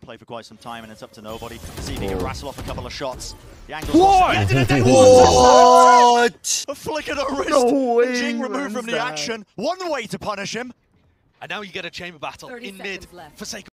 play for quite some time, and it's up to Nobody. See if he can rattle off a couple of shots. The angle's what? What? A flick of the wrist. No way, Jinggg removed from the action. One way to punish him. And now you get a chamber battle in mid for sake of